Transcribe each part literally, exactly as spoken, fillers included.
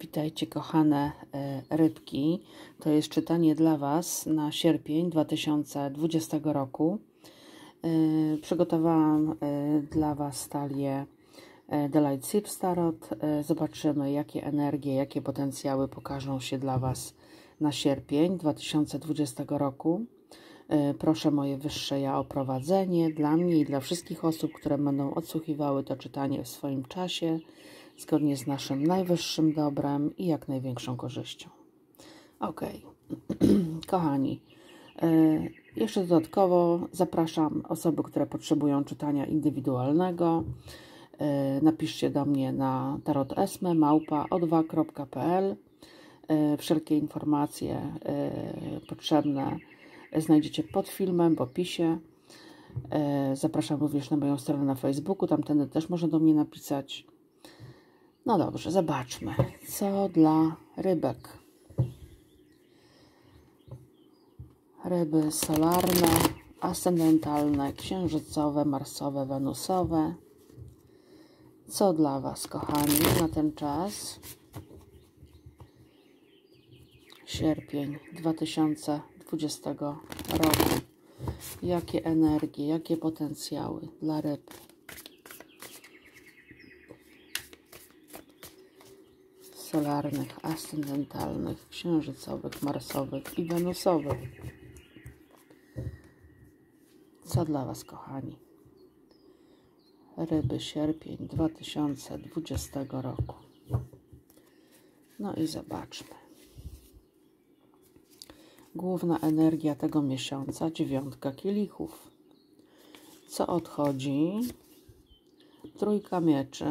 Witajcie kochane rybki. To jest czytanie dla Was na sierpień dwa tysiące dwudziestego roku. Przygotowałam dla Was talię The Light Seeds Tarot. Zobaczymy, jakie energie, jakie potencjały pokażą się dla Was na sierpień dwa tysiące dwudziestego roku. Proszę moje wyższe ja o prowadzenie dla mnie i dla wszystkich osób, które będą odsłuchiwały to czytanie w swoim czasie, zgodnie z naszym najwyższym dobrem i jak największą korzyścią. Ok, kochani, jeszcze dodatkowo zapraszam osoby, które potrzebują czytania indywidualnego. Napiszcie do mnie na tarotesme małpa o dwa kropka p l. Wszelkie informacje potrzebne znajdziecie pod filmem, w opisie. Zapraszam również na moją stronę na Facebooku, tamtędy też można do mnie napisać. No dobrze, zobaczmy, co dla rybek. Ryby solarne, ascendentalne, księżycowe, marsowe, wenusowe. Co dla Was, kochani, na ten czas? Sierpień dwa tysiące dwudziestego roku. Jakie energie, jakie potencjały dla ryb? Solarnych, ascendentalnych, księżycowych, marsowych i wenusowych. Co dla Was, kochani? Ryby, sierpień dwa tysiące dwudziestego roku. No i zobaczmy. Główna energia tego miesiąca, dziewiątka kielichów. Co odchodzi? Trójka mieczy.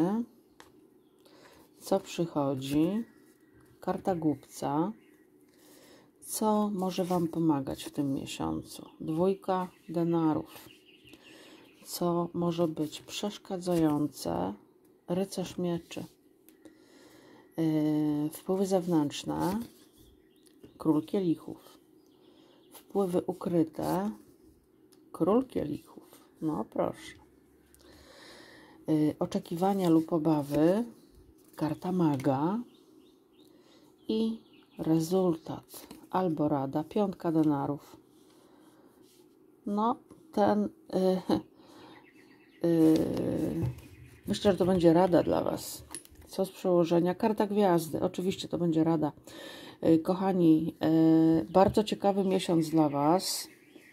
Co przychodzi? Karta głupca. Co może Wam pomagać w tym miesiącu? Dwójka denarów. Co może być przeszkadzające? Rycerz mieczy. Yy, wpływy zewnętrzne. Król kielichów. Wpływy ukryte. Król kielichów. No proszę. Yy, oczekiwania lub obawy. Karta maga i rezultat albo rada, piątka denarów. No, ten yy, yy, myślę, że to będzie rada dla Was. Co z przełożenia? Karta gwiazdy. Oczywiście to będzie rada. Yy, kochani, yy, bardzo ciekawy miesiąc dla Was.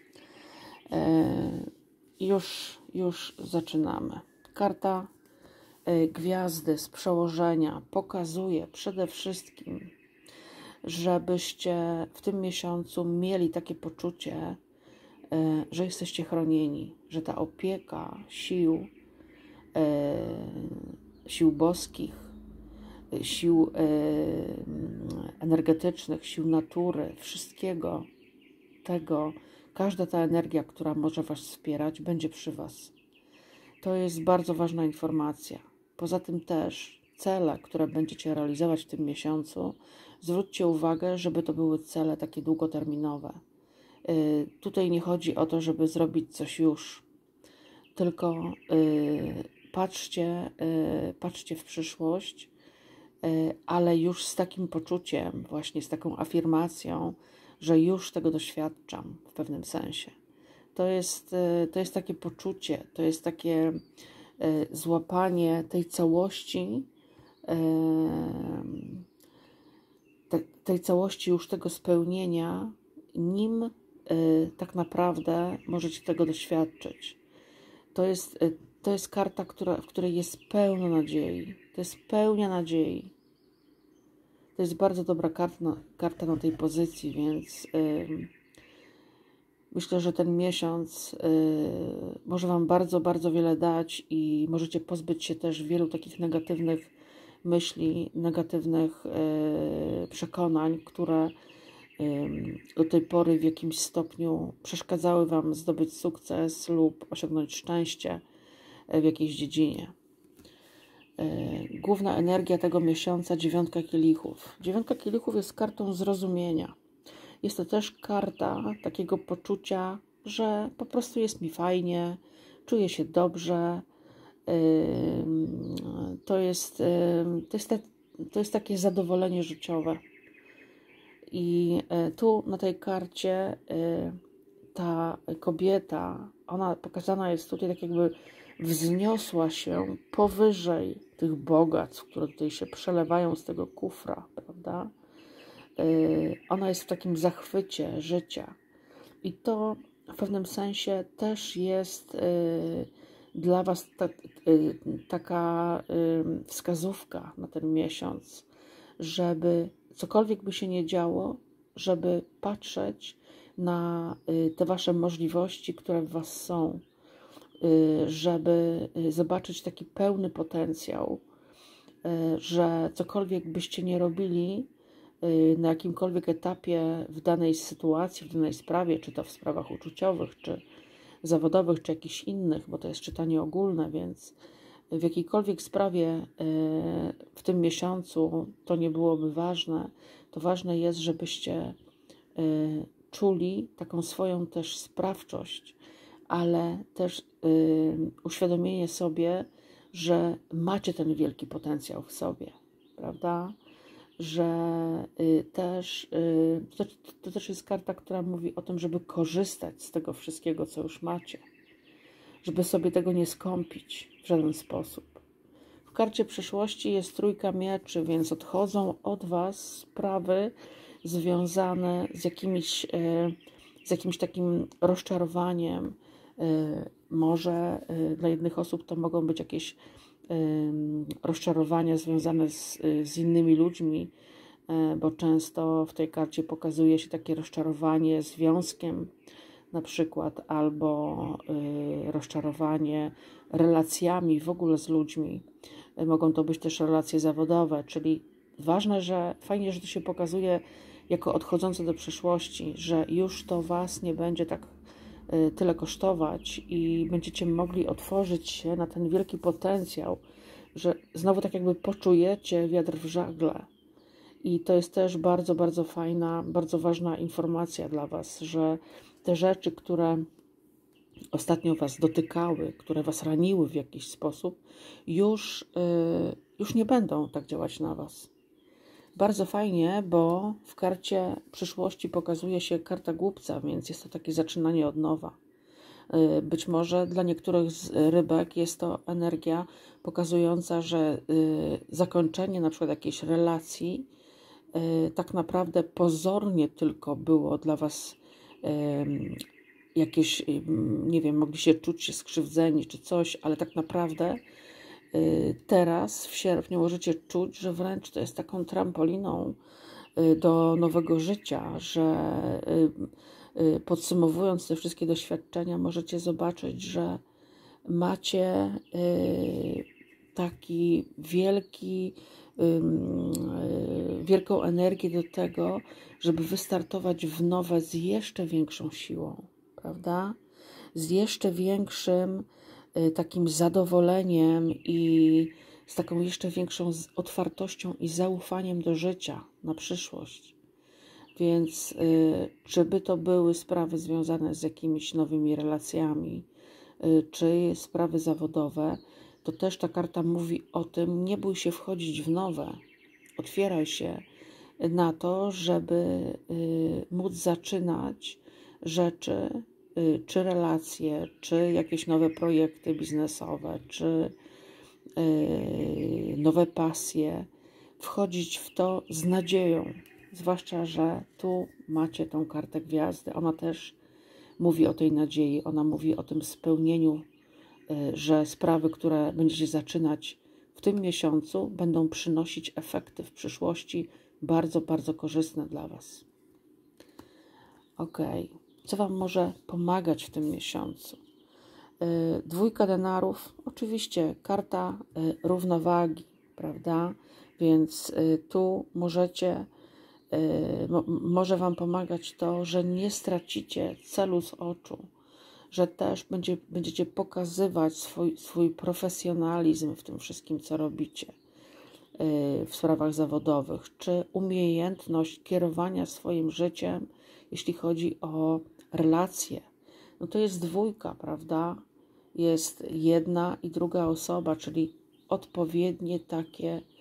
Yy, już, już zaczynamy. Karta gwiazdy z przełożenia pokazuje przede wszystkim, żebyście w tym miesiącu mieli takie poczucie, że jesteście chronieni, że ta opieka sił, sił boskich, sił energetycznych, sił natury, wszystkiego tego, każda ta energia, która może Was wspierać, będzie przy Was. To jest bardzo ważna informacja. Poza tym też cele, które będziecie realizować w tym miesiącu, zwróćcie uwagę, żeby to były cele takie długoterminowe. Yy, tutaj nie chodzi o to, żeby zrobić coś już, tylko yy, patrzcie, yy, patrzcie w przyszłość, yy, ale już z takim poczuciem, właśnie z taką afirmacją, że już tego doświadczam w pewnym sensie. To jest, to jest takie poczucie, to jest takie złapanie tej całości, tej całości już tego spełnienia, nim tak naprawdę możecie tego doświadczyć. To jest, to jest karta, która, w której jest pełno nadziei. To jest pełnia nadziei. To jest bardzo dobra karta, karta na tej pozycji, więc myślę, że ten miesiąc y, może Wam bardzo, bardzo wiele dać i możecie pozbyć się też wielu takich negatywnych myśli, negatywnych y, przekonań, które y, do tej pory w jakimś stopniu przeszkadzały Wam zdobyć sukces lub osiągnąć szczęście w jakiejś dziedzinie. Y, główna energia tego miesiąca, dziewiątka kielichów. Dziewiątka kielichów jest kartą zrozumienia. Jest to też karta takiego poczucia, że po prostu jest mi fajnie, czuję się dobrze. To jest, to jest, to jest takie zadowolenie życiowe. I tu na tej karcie ta kobieta, ona pokazana jest tutaj tak jakby wzniosła się powyżej tych bogactw, które tutaj się przelewają z tego kufra, prawda? Ona jest w takim zachwycie życia. I to w pewnym sensie też jest dla Was ta, taka wskazówka na ten miesiąc, żeby cokolwiek by się nie działo, żeby patrzeć na te Wasze możliwości, które w Was są, żeby zobaczyć taki pełny potencjał, że cokolwiek byście nie robili, na jakimkolwiek etapie w danej sytuacji, w danej sprawie, czy to w sprawach uczuciowych, czy zawodowych, czy jakichś innych, bo to jest czytanie ogólne, więc w jakiejkolwiek sprawie w tym miesiącu to nie byłoby ważne, to ważne jest, żebyście czuli taką swoją też sprawczość, ale też uświadomienie sobie, że macie ten wielki potencjał w sobie, prawda? Że też to, to też jest karta, która mówi o tym, żeby korzystać z tego wszystkiego, co już macie, żeby sobie tego nie skąpić w żaden sposób. W karcie przyszłości jest trójka mieczy, więc odchodzą od Was sprawy związane z jakimiś, z jakimś takim rozczarowaniem. Może dla jednych osób to mogą być jakieś rozczarowania związane z, z innymi ludźmi, bo często w tej karcie pokazuje się takie rozczarowanie związkiem na przykład, albo rozczarowanie relacjami w ogóle z ludźmi. Mogą to być też relacje zawodowe, czyli ważne, że fajnie, że to się pokazuje jako odchodzące do przyszłości, że już to Was nie będzie tak tyle kosztować i będziecie mogli otworzyć się na ten wielki potencjał, że znowu tak jakby poczujecie wiatr w żagle. I to jest też bardzo, bardzo fajna, bardzo ważna informacja dla Was, że te rzeczy, które ostatnio Was dotykały, które Was raniły w jakiś sposób, już, yy, już nie będą tak działać na Was. Bardzo fajnie, bo w karcie przyszłości pokazuje się karta głupca, więc jest to takie zaczynanie od nowa. Być może dla niektórych z rybek jest to energia pokazująca, że zakończenie na przykład jakiejś relacji tak naprawdę pozornie tylko było dla Was jakieś, nie wiem, mogli się czuć się skrzywdzeni czy coś, ale tak naprawdę teraz w sierpniu możecie czuć, że wręcz to jest taką trampoliną do nowego życia, że podsumowując te wszystkie doświadczenia, możecie zobaczyć, że macie taki wielki, wielką energię do tego, żeby wystartować w nowe z jeszcze większą siłą, prawda? Z jeszcze większym takim zadowoleniem i z taką jeszcze większą otwartością i zaufaniem do życia na przyszłość. Więc y, czy by to były sprawy związane z jakimiś nowymi relacjami, y, czy sprawy zawodowe, to też ta karta mówi o tym, nie bój się wchodzić w nowe. Otwieraj się na to, żeby y, móc zaczynać rzeczy, y, czy relacje, czy jakieś nowe projekty biznesowe, czy y, nowe pasje, wchodzić w to z nadzieją. Zwłaszcza, że tu macie tą kartę gwiazdy. Ona też mówi o tej nadziei, ona mówi o tym spełnieniu, że sprawy, które będziecie zaczynać w tym miesiącu, będą przynosić efekty w przyszłości bardzo, bardzo korzystne dla Was. Ok, co Wam może pomagać w tym miesiącu? Dwójka denarów, oczywiście karta równowagi, prawda? Więc tu możecie może Wam pomagać to, że nie stracicie celu z oczu, że też będzie, będziecie pokazywać swój, swój profesjonalizm w tym wszystkim, co robicie w sprawach zawodowych, czy umiejętność kierowania swoim życiem, jeśli chodzi o relacje. No to jest dwójka, prawda? Jest jedna i druga osoba, czyli odpowiednie takie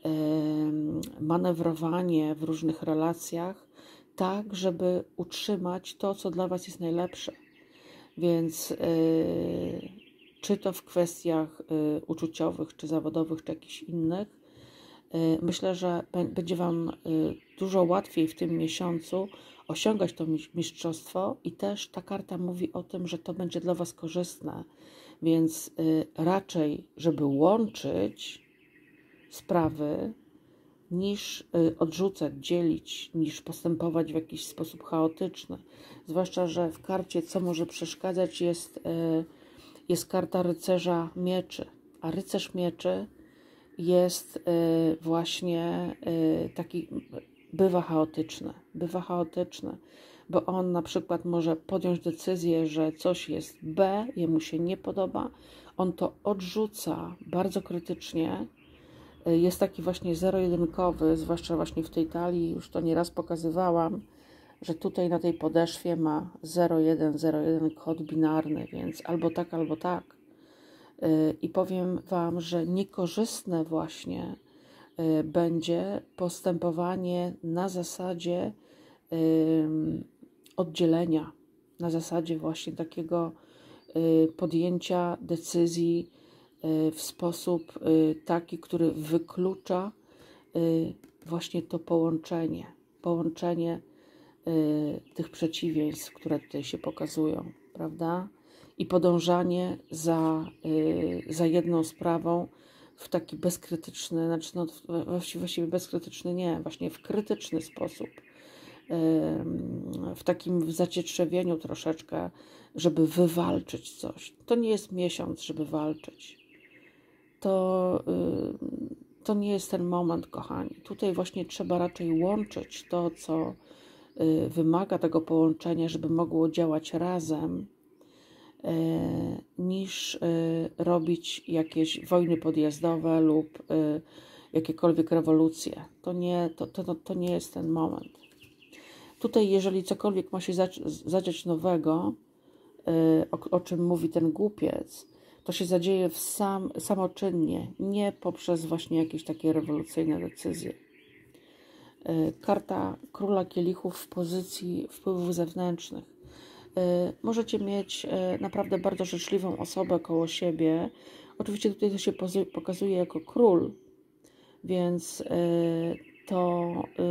manewrowanie w różnych relacjach, tak, żeby utrzymać to, co dla Was jest najlepsze. Więc yy, czy to w kwestiach yy, uczuciowych, czy zawodowych, czy jakichś innych, yy, myślę, że będzie Wam yy, dużo łatwiej w tym miesiącu osiągać to mistrzostwo i też ta karta mówi o tym, że to będzie dla Was korzystne. Więc yy, raczej, żeby łączyć sprawy, niż y, odrzucać, dzielić, niż postępować w jakiś sposób chaotyczny. Zwłaszcza, że w karcie, co może przeszkadzać, jest, y, jest karta rycerza mieczy. A rycerz mieczy jest y, właśnie y, taki, bywa chaotyczny. Bywa chaotyczny, bo on na przykład może podjąć decyzję, że coś jest B, jemu się nie podoba, on to odrzuca bardzo krytycznie. Jest taki właśnie zero-jedynkowy, zwłaszcza właśnie w tej talii, już to nieraz pokazywałam, że tutaj na tej podeszwie ma zero jeden zero jeden kod binarny, więc albo tak, albo tak. I powiem Wam, że niekorzystne właśnie będzie postępowanie na zasadzie oddzielenia, na zasadzie właśnie takiego podjęcia decyzji w sposób taki, który wyklucza właśnie to połączenie, połączenie tych przeciwieństw, które tutaj się pokazują, prawda? I podążanie za, za jedną sprawą w taki bezkrytyczny, znaczy no właściwie bezkrytyczny nie, właśnie w krytyczny sposób, w takim zacietrzewieniu troszeczkę, żeby wywalczyć coś. To nie jest miesiąc, żeby walczyć. To, to nie jest ten moment, kochani. Tutaj właśnie trzeba raczej łączyć to, co wymaga tego połączenia, żeby mogło działać razem, niż robić jakieś wojny podjazdowe lub jakiekolwiek rewolucje. To nie, to, to, to nie jest ten moment. Tutaj, jeżeli cokolwiek ma się zadziać nowego, o, o czym mówi ten głupiec, to się zadzieje w sam, samoczynnie, nie poprzez właśnie jakieś takie rewolucyjne decyzje. Karta Króla Kielichów w pozycji wpływów zewnętrznych. Możecie mieć naprawdę bardzo życzliwą osobę koło siebie. Oczywiście tutaj to się pokazuje jako król, więc to,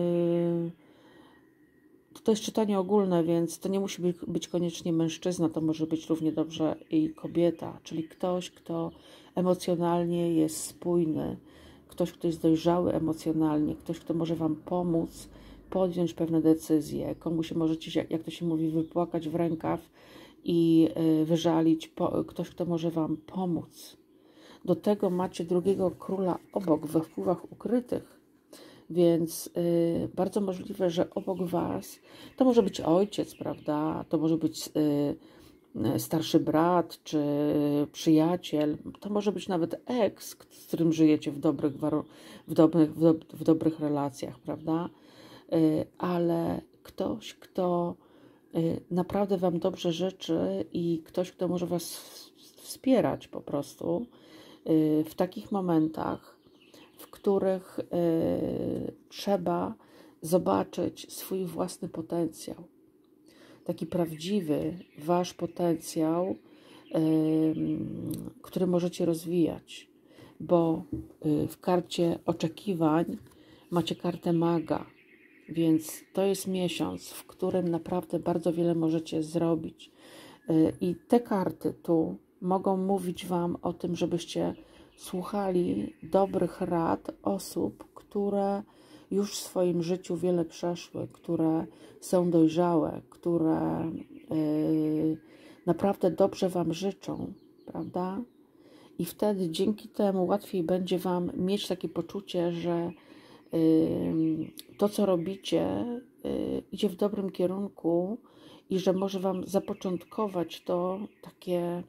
to jest czytanie ogólne, więc to nie musi być, być koniecznie mężczyzna, to może być równie dobrze i kobieta, czyli ktoś, kto emocjonalnie jest spójny, ktoś, kto jest dojrzały emocjonalnie, ktoś, kto może Wam pomóc podjąć pewne decyzje, komu się możecie, jak to się mówi, wypłakać w rękaw i wyżalić, ktoś, kto może Wam pomóc. Do tego macie drugiego króla obok, we wpływach ukrytych, więc y, bardzo możliwe, że obok Was to może być ojciec, prawda? To może być y, starszy brat czy przyjaciel, to może być nawet eks, z którym żyjecie w dobrych, w dobrych, w do, w dobrych relacjach, prawda? Y, ale ktoś, kto y, naprawdę Wam dobrze życzy i ktoś, kto może Was wspierać po prostu y, w takich momentach, w których y, trzeba zobaczyć swój własny potencjał. Taki prawdziwy Wasz potencjał, y, który możecie rozwijać, bo y, w karcie oczekiwań macie kartę maga, więc to jest miesiąc, w którym naprawdę bardzo wiele możecie zrobić. Y, I te karty tu mogą mówić Wam o tym, żebyście słuchali dobrych rad osób, które już w swoim życiu wiele przeszły, które są dojrzałe, które yy, naprawdę dobrze Wam życzą, prawda? I wtedy dzięki temu łatwiej będzie Wam mieć takie poczucie, że yy, to, co robicie, yy, idzie w dobrym kierunku i że może Wam zapoczątkować to takie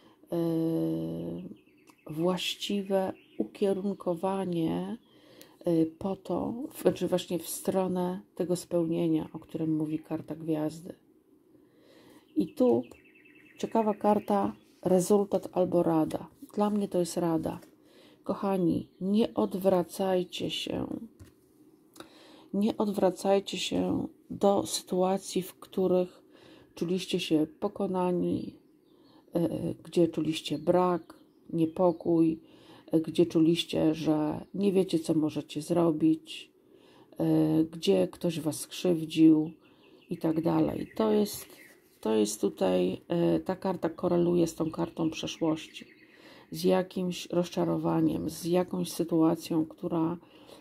yy, właściwe ukierunkowanie po to, znaczy właśnie w stronę tego spełnienia, o którym mówi karta gwiazdy. I tu ciekawa karta, rezultat albo rada. Dla mnie to jest rada. Kochani, nie odwracajcie się. Nie odwracajcie się do sytuacji, w których czuliście się pokonani, gdzie czuliście brak, niepokój, gdzie czuliście, że nie wiecie, co możecie zrobić, gdzie ktoś was skrzywdził i tak dalej. To jest, to jest tutaj, ta karta koreluje z tą kartą przeszłości, z jakimś rozczarowaniem, z jakąś sytuacją, która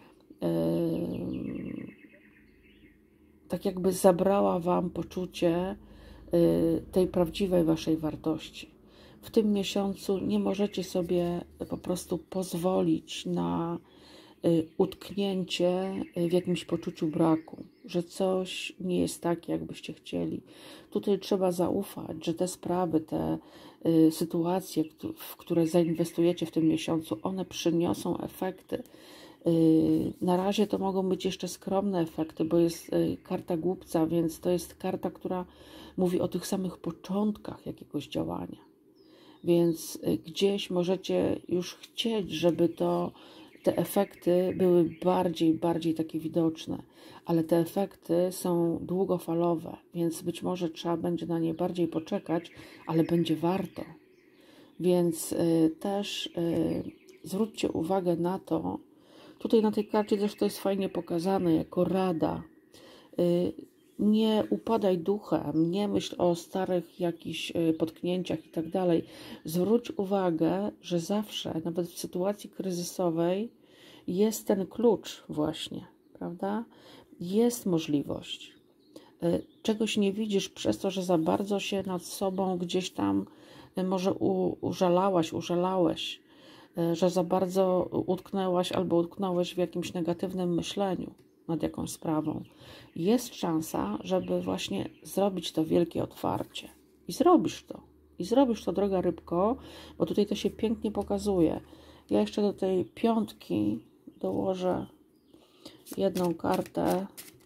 tak jakby zabrała wam poczucie tej prawdziwej waszej wartości. W tym miesiącu nie możecie sobie po prostu pozwolić na utknięcie w jakimś poczuciu braku, że coś nie jest tak, jakbyście chcieli. Tutaj trzeba zaufać, że te sprawy, te sytuacje, w które zainwestujecie w tym miesiącu, one przyniosą efekty. Na razie to mogą być jeszcze skromne efekty, bo jest karta głupca, więc to jest karta, która mówi o tych samych początkach jakiegoś działania. Więc gdzieś możecie już chcieć, żeby to, te efekty były bardziej, bardziej takie widoczne, ale te efekty są długofalowe, więc być może trzeba będzie na nie bardziej poczekać, ale będzie warto. Więc też zwróćcie uwagę na to, tutaj na tej karcie też to jest fajnie pokazane jako rada. Nie upadaj duchem, nie myśl o starych jakichś potknięciach i tak dalej. Zwróć uwagę, że zawsze, nawet w sytuacji kryzysowej, jest ten klucz właśnie, prawda? Jest możliwość. Czegoś nie widzisz przez to, że za bardzo się nad sobą gdzieś tam może użalałaś, użalałeś, że za bardzo utknęłaś albo utknąłeś w jakimś negatywnym myśleniu nad jakąś sprawą. Jest szansa, żeby właśnie zrobić to wielkie otwarcie. I zrobisz to. I zrobisz to, droga rybko, bo tutaj to się pięknie pokazuje. Ja jeszcze do tej piątki dołożę jedną kartę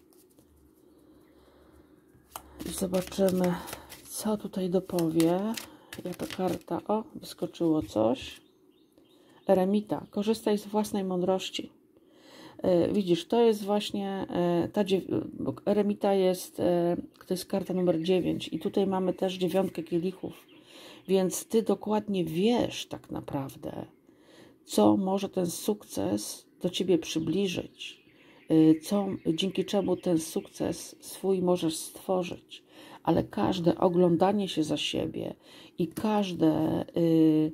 i zobaczymy, co tutaj dopowie. Jaka karta? O, wyskoczyło coś. Eremita. Korzystaj z własnej mądrości. Widzisz, to jest właśnie ta eremita jest, to jest karta numer dziewięć i tutaj mamy też dziewiątkę kielichów, więc ty dokładnie wiesz tak naprawdę, co może ten sukces do ciebie przybliżyć, co, dzięki czemu ten sukces swój możesz stworzyć, ale każde oglądanie się za siebie i każde yy,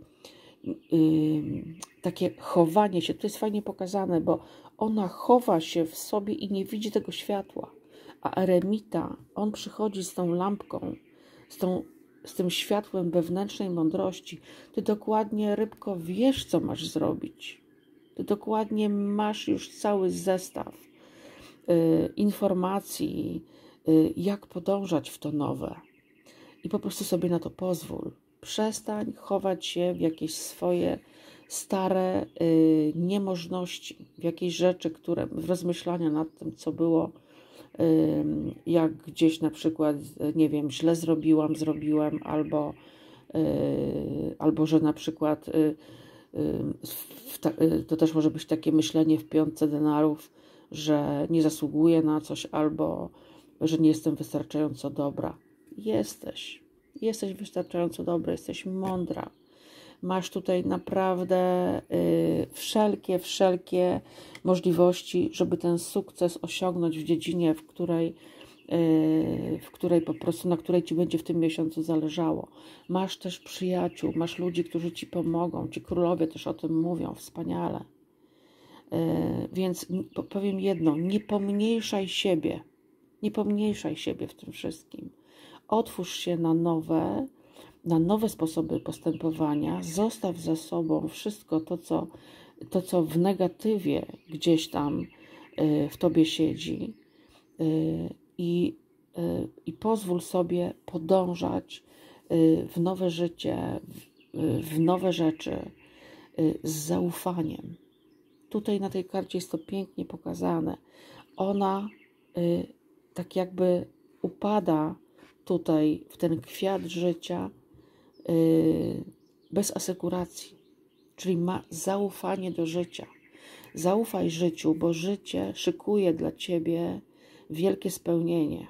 yy, takie chowanie się, to jest fajnie pokazane, bo ona chowa się w sobie i nie widzi tego światła, a eremita, on przychodzi z tą lampką, z, tą, z tym światłem wewnętrznej mądrości. Ty dokładnie, rybko, wiesz, co masz zrobić. Ty dokładnie masz już cały zestaw y, informacji, y, jak podążać w to nowe. I po prostu sobie na to pozwól. Przestań chować się w jakieś swoje stare y, niemożności, w jakieś rzeczy, które, w rozmyślania nad tym, co było, y, jak gdzieś na przykład, nie wiem, źle zrobiłam, zrobiłem, albo, y, albo że na przykład y, y, w ta, y, to też może być takie myślenie w piątce denarów, że nie zasługuję na coś, albo że nie jestem wystarczająco dobra. Jesteś. Jesteś wystarczająco dobra, jesteś mądra. Masz tutaj naprawdę y, wszelkie, wszelkie możliwości, żeby ten sukces osiągnąć w dziedzinie, w której, y, w której po prostu, na której ci będzie w tym miesiącu zależało. Masz też przyjaciół, masz ludzi, którzy ci pomogą. Ci królowie też o tym mówią, wspaniale. Y, więc powiem jedno, nie pomniejszaj siebie. Nie pomniejszaj siebie w tym wszystkim. Otwórz się na nowe, na nowe sposoby postępowania, zostaw za sobą wszystko to, co, to, co w negatywie gdzieś tam w tobie siedzi i, i pozwól sobie podążać w nowe życie, w nowe rzeczy z zaufaniem. Tutaj na tej karcie jest to pięknie pokazane. Ona tak jakby upada tutaj w ten kwiat życia yy, bez asekuracji. czyli ma zaufanie do życia. Zaufaj życiu, bo życie szykuje dla Ciebie wielkie spełnienie.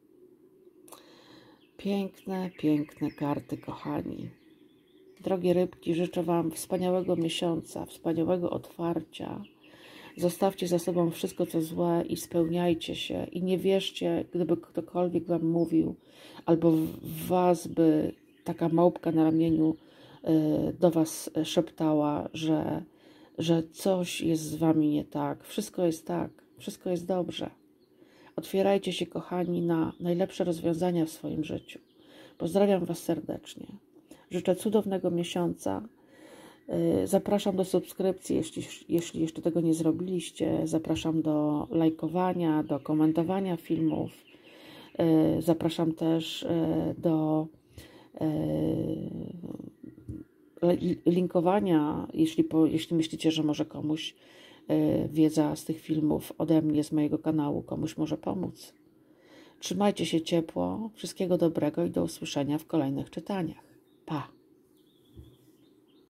Piękne, piękne karty, kochani. Drogie rybki, życzę Wam wspaniałego miesiąca, wspaniałego otwarcia. Zostawcie za sobą wszystko, co złe i spełniajcie się. I nie wierzcie, gdyby ktokolwiek Wam mówił, albo w Was by taka małpka na ramieniu do Was szeptała, że, że coś jest z Wami nie tak. Wszystko jest tak, wszystko jest dobrze. Otwierajcie się, kochani, na najlepsze rozwiązania w swoim życiu. Pozdrawiam Was serdecznie. Życzę cudownego miesiąca. Zapraszam do subskrypcji, jeśli, jeśli jeszcze tego nie zrobiliście. Zapraszam do lajkowania, do komentowania filmów. Zapraszam też do linkowania, jeśli, po, jeśli myślicie, że może komuś wiedza z tych filmów ode mnie, z mojego kanału, komuś może pomóc. Trzymajcie się ciepło, wszystkiego dobrego i do usłyszenia w kolejnych czytaniach. Pa!